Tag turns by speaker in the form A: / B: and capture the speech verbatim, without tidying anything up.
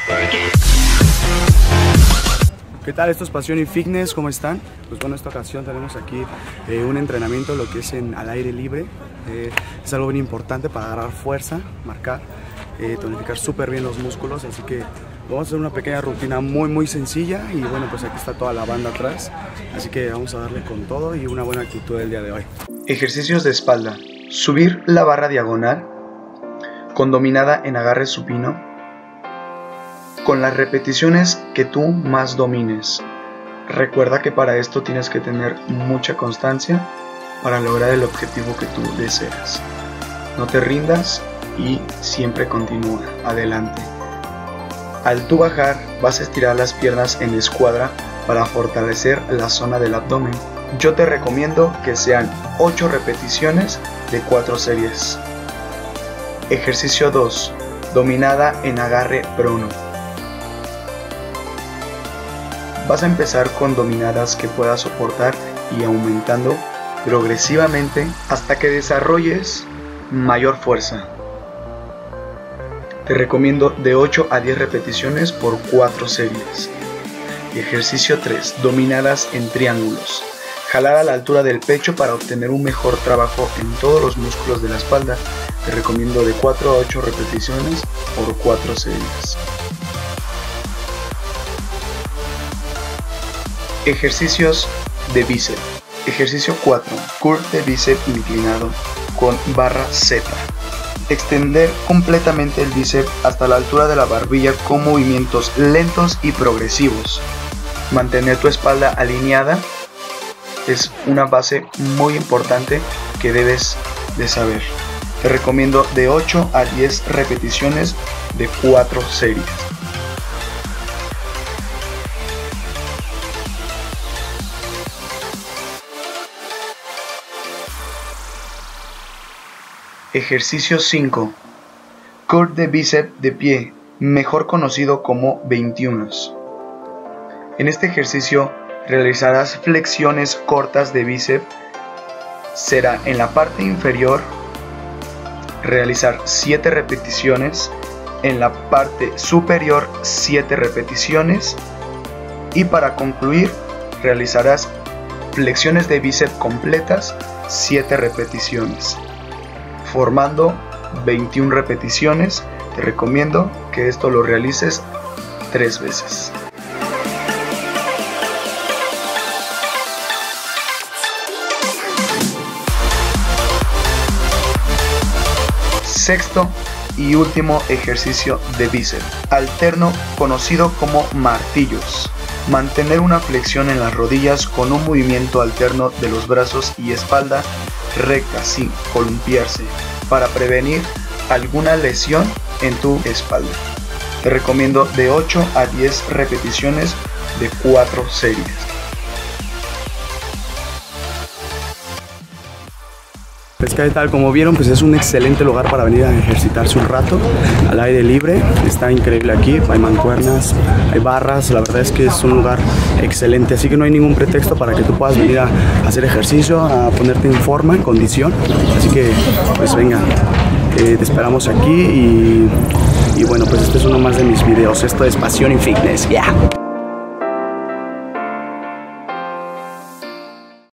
A: ¿Qué tal? Esto es Pasión y Fitness, ¿cómo están? Pues bueno, esta ocasión tenemos aquí eh, un entrenamiento, lo que es en, al aire libre. Eh, es algo bien importante para agarrar fuerza, marcar, eh, tonificar súper bien los músculos, así que vamos a hacer una pequeña rutina muy muy sencilla y bueno, pues aquí está toda la banda atrás, así que vamos a darle con todo y una buena actitud el día de hoy.
B: Ejercicios de espalda. Subir la barra diagonal con dominada en agarre supino, con las repeticiones que tú más domines. Recuerda que para esto tienes que tener mucha constancia para lograr el objetivo que tú deseas. No te rindas y siempre continúa, adelante. Al tú bajar, vas a estirar las piernas en escuadra para fortalecer la zona del abdomen. Yo te recomiendo que sean ocho repeticiones de cuatro series. Ejercicio dos. Dominada en agarre prono. Vas a empezar con dominadas que puedas soportar y aumentando progresivamente hasta que desarrolles mayor fuerza. Te recomiendo de ocho a diez repeticiones por cuatro series. Ejercicio tres. Dominadas en triángulos. Jalar a la altura del pecho para obtener un mejor trabajo en todos los músculos de la espalda. Te recomiendo de cuatro a ocho repeticiones por cuatro series. Ejercicios de bíceps. Ejercicio cuatro. Curl de bíceps inclinado con barra Z. Extender completamente el bíceps hasta la altura de la barbilla con movimientos lentos y progresivos. Mantener tu espalda alineada es una base muy importante que debes de saber. Te recomiendo de ocho a diez repeticiones de cuatro series. Ejercicio cinco. Curl de bíceps de pie, mejor conocido como veintiuno. En este ejercicio realizarás flexiones cortas de bíceps. Será en la parte inferior realizar siete repeticiones, en la parte superior siete repeticiones y para concluir realizarás flexiones de bíceps completas siete repeticiones, formando veintiuna repeticiones. Te recomiendo que esto lo realices tres veces. Sexto y último ejercicio de bíceps, alterno conocido como martillos. Mantener una flexión en las rodillas con un movimiento alterno de los brazos y espalda recta sin columpiarse para prevenir alguna lesión en tu espalda. Te recomiendo de ocho a diez repeticiones de cuatro series.
A: Pues que tal, como vieron, pues es un excelente lugar para venir a ejercitarse un rato al aire libre. Está increíble aquí, hay mancuernas, hay barras, la verdad es que es un lugar excelente, así que no hay ningún pretexto para que tú puedas venir a hacer ejercicio, a ponerte en forma, en condición. Así que pues venga, eh, te esperamos aquí y, y bueno, pues este es uno más de mis videos. Esto es Pasión y Fitness, ya. Yeah.